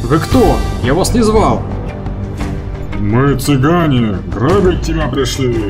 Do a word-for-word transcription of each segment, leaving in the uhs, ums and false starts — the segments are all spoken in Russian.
Вы кто? Я вас не звал. Мы цыгане, грабить тебя пришли.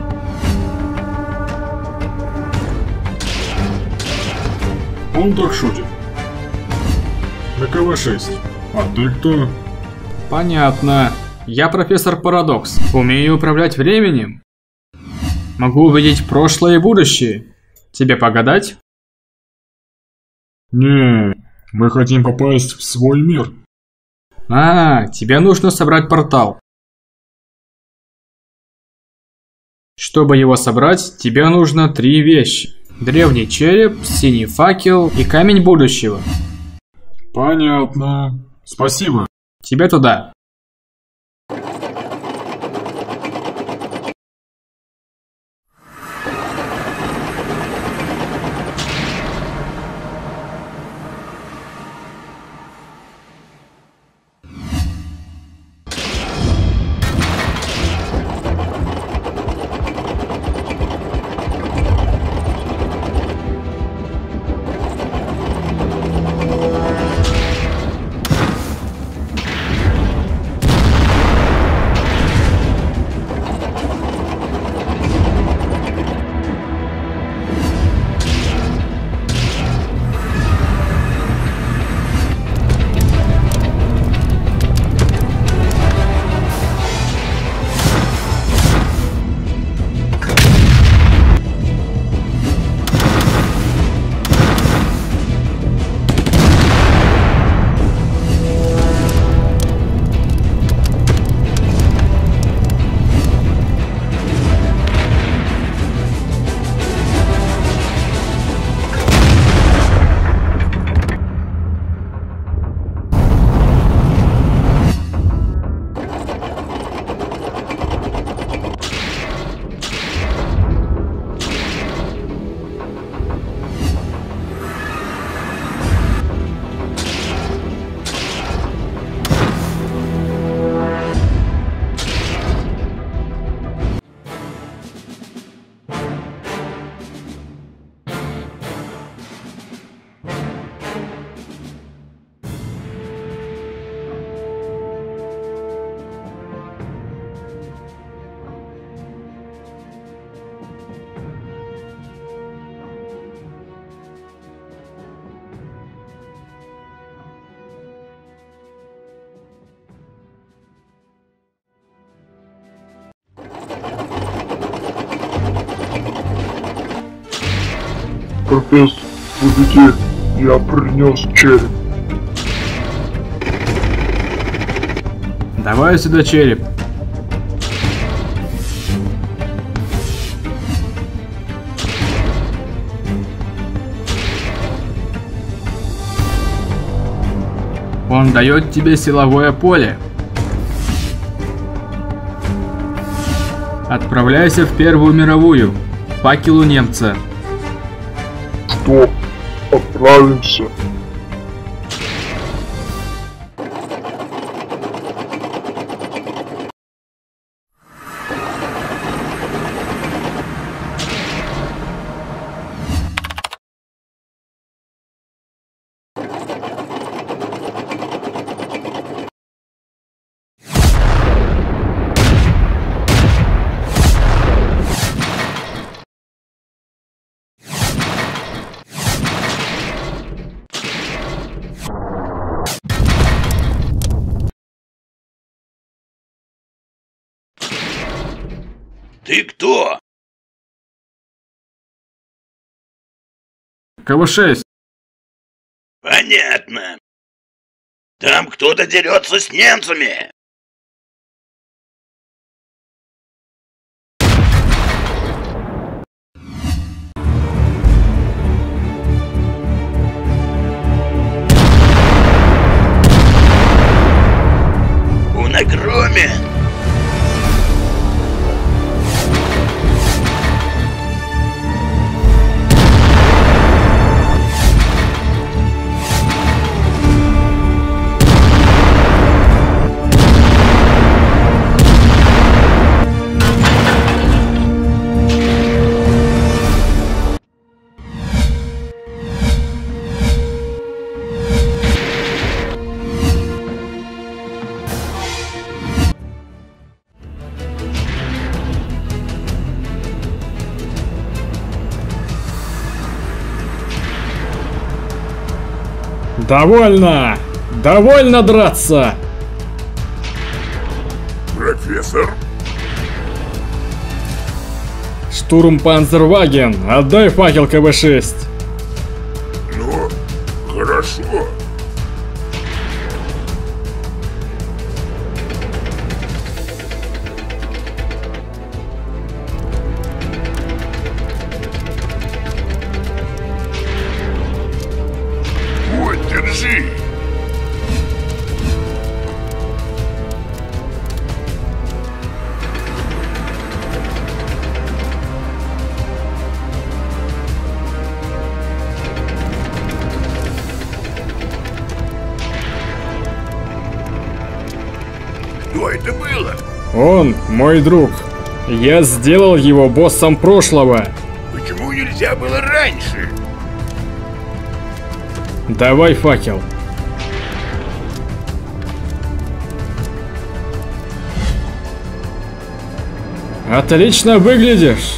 Он так шутит. На КВ шесть. А ты кто? Понятно. Я профессор Парадокс. Умею управлять временем. Могу увидеть прошлое и будущее. Тебе погадать? Не, мы хотим попасть в свой мир. А, тебе нужно собрать портал. Чтобы его собрать, тебе нужно три вещи. Древний череп, синий факел и камень будущего. Понятно. Спасибо. Тебе туда. Профессор, будете, я принес череп. Давай сюда череп. Он дает тебе силовое поле. Отправляйся в Первую мировую, к факелу немца. Что? Отправимся. Ты кто? КВ шесть. Понятно. Там кто-то дерется с немцами. Он огромен. Довольно! Довольно драться! Профессор? Штурмпанцерваген, отдай факел ка вэ шесть. Ну, хорошо. Вот, держи. Что это было? Он мой друг. Я сделал его боссом прошлого. Почему нельзя было раньше? Давай факел. Отлично выглядишь.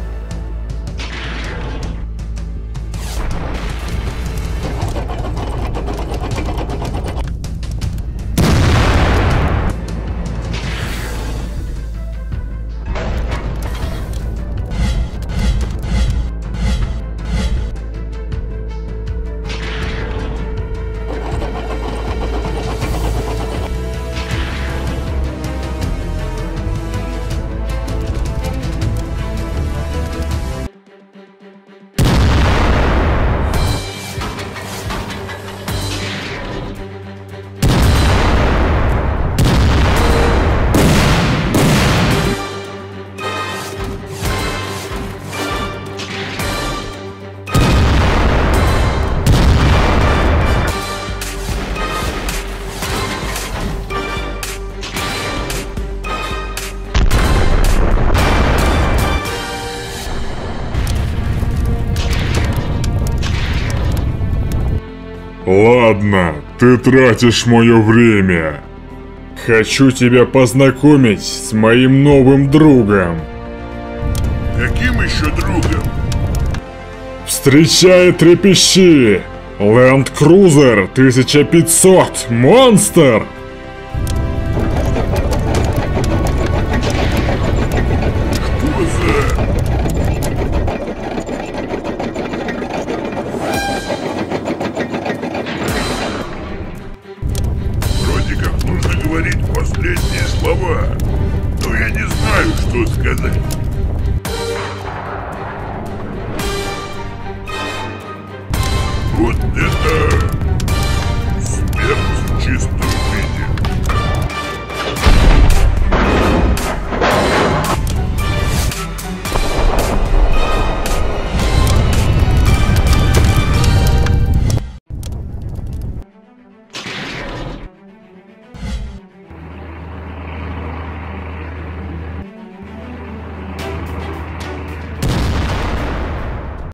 Ладно, ты тратишь мое время. Хочу тебя познакомить с моим новым другом. Каким еще другом? Встречай, трепещи! Land Cruiser тысяча пятьсот, монстр! Что за... Вроде как нужно говорить последние слова, но я не знаю, что сказать. Вот это... смерть чисто